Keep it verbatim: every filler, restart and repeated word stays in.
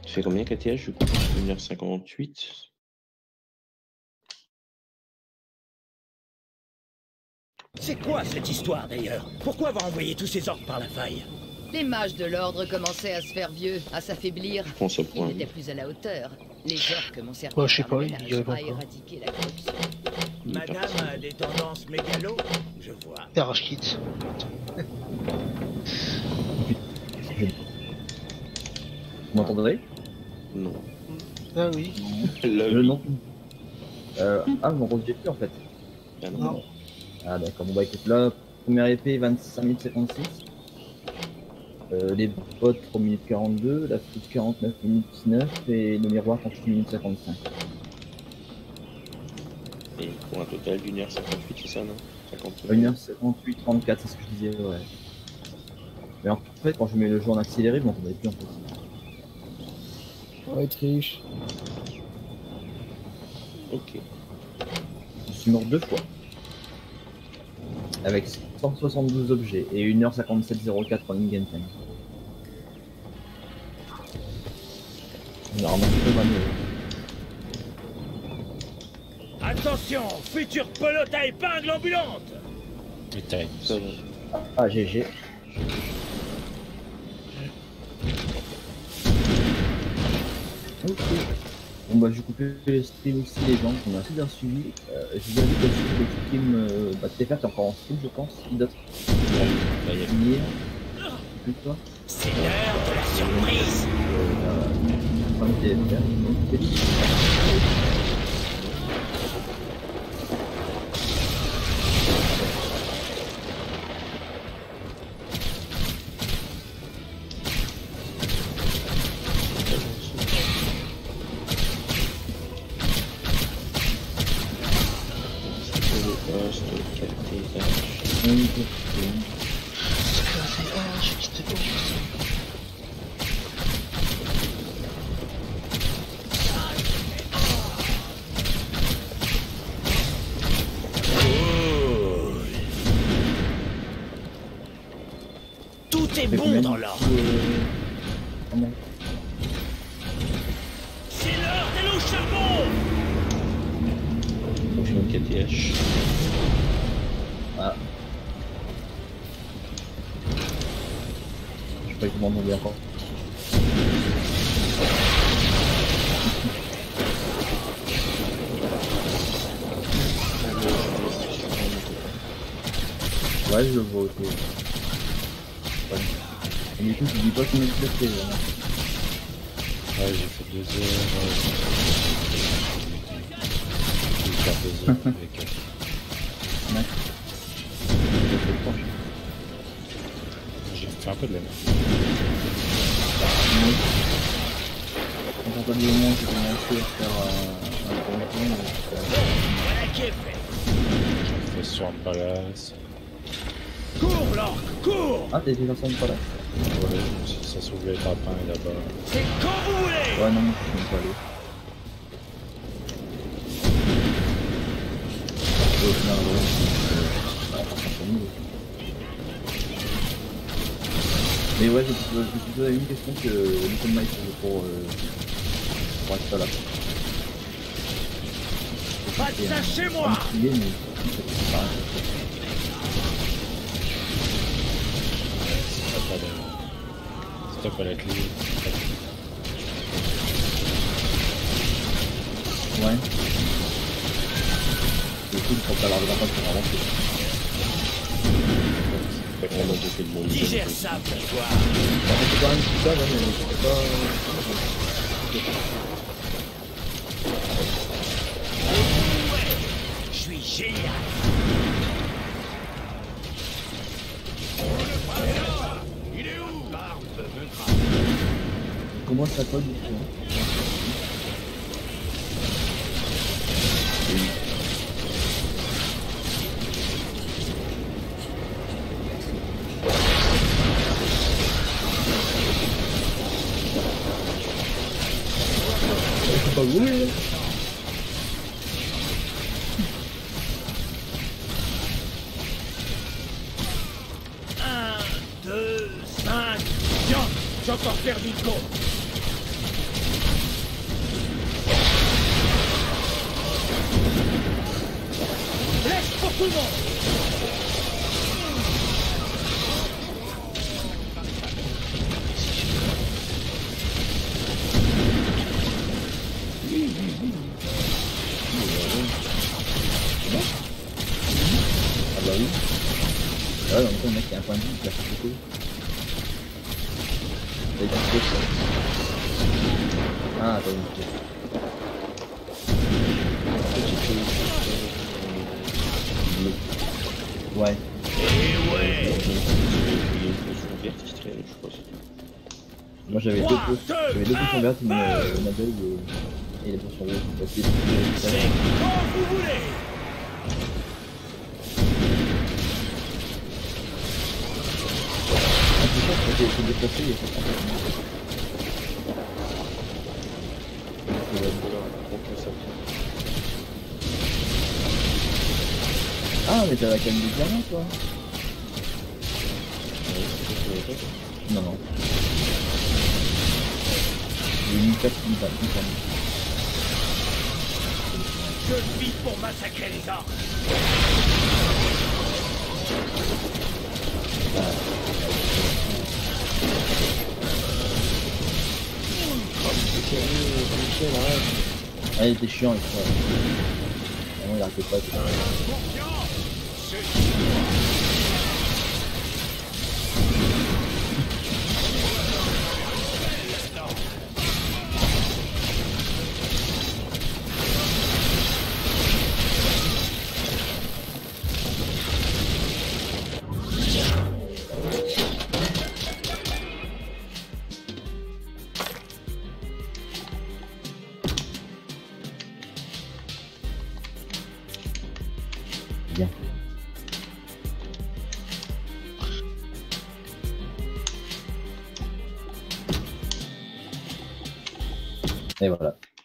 Tu fais combien K T H du coup? une heure cinquante-huit. C'est quoi cette histoire d'ailleurs? Pourquoi avoir envoyé tous ces orques par la faille? Les mages de l'ordre commençaient à se faire vieux, à s'affaiblir. Ils n'étaient plus à la hauteur. Les orques m'ont servi Ouais, je sais par pas, ménage il y avait à pas. éradiquer la corruption. Madame a des tendances mégalo, je vois. Garage kit. Vous m'entendrez? Non. Ah oui. Le nom. Euh, ah, vous m'entendez plus en fait. Ah non. Non. Ah d'accord, bon bah écoute, là, première épée vingt-cinq minutes cinquante-six. Euh, les bottes trois minutes quarante-deux, la flûte quarante-neuf minutes dix-neuf et le miroir trente-huit minutes cinquante-cinq. Et pour un total d'une heure cinquante-huit, c'est ça, non? cinquante-neuf. une heure cinquante-huit trente-quatre, c'est ce que je disais, ouais. Mais en fait, quand je mets le jeu en accéléré, vous m'entendez plus en fait. Ouais, triche. Ok. Je suis mort deux fois. Avec cent soixante-douze objets et une heure cinquante-sept zéro quatre en in-game time. Alors, peu manuel. Attention, future pelote à épingle ambulante! Putain, Ça va. Ah, G G. Ok. Bon bah je vais couper le stream aussi les gens, on a assez bien suivi. Euh, je vous invite à suivre le stream euh, bah, T F R qui est encore en stream je pense, qui d'autre? Là, il y a Mille. Plus toi? C'est l'heure de la surprise! Euh, enfin, T F R, donc Félix. Tout est bon dans l'ordre. C'est l'heure d'aller au charbon. Je fais un K T H. Ah. Je sais pas que vous m'entendez encore. Ouais, je le vois aussi. Ouais. Et du coup, je dis pas combien de fois c'est vraiment. Ouais, j'ai fait deux heures. Je vais faire deux heures avec elle. Ouais. J'ai fait un peu de la merde. Quand on du moment, j'ai commencé à faire un, un donjon. Voilà qui est fait. J'ai fait sur un palace. Cours, l'orque, cours! Ah, t'es déjà sur une palace. Ouais, ça se trouve les tapins est là-bas. C'est quand vous voulez! Ouais, non, je suis même pas allé. Au final, ouais, c'est pas mieux. Mais ouais, je me suis posé une question que Little Mike posait pour, euh, pour être là. Pas de ça chez moi! Mais c'est pas Pas de... Si t'as pas la clé. ouais. Du coup, il faut que ça l'arrive pas pour avancer. Fait qu'on a fait le monde. Digère ça pour toi. C'est quand même tout ça, ouais, mais c'est pas... Ouais, je suis génial. Il est où? Comment ça colle du coup? C'est pas voulu, là. un, deux, cinq. Tiens, j'ai encore perdu le compte. tout le monde. Ah bah oui. Ah ouais, en même temps, le mec, il a un point de vue, il a fait beaucoup. Il a été fait, ça. Ah, t'as une pièce. Ouais. Et ouais. Moi j'avais deux potions, j'avais deux potions vertes, une, une abeille et, et les potions rouges. C'est quand vous voulez. En tout cas, quand j'ai déplacé, il y a cette Ah, mais t'as la canne de diamant, toi. Non, non. J'ai mis quatre qui va, Je vis pour massacrer les orques. Ah, il était chiant, il croit. Non, il arrêtait pas. Bien. Et voilà.